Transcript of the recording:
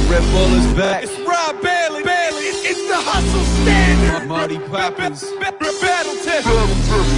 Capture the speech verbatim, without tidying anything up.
Red Bull is back. It's Rob Bailey, Bailey. It's, it's the Hustle Standard. Marty Poppins. Battle test.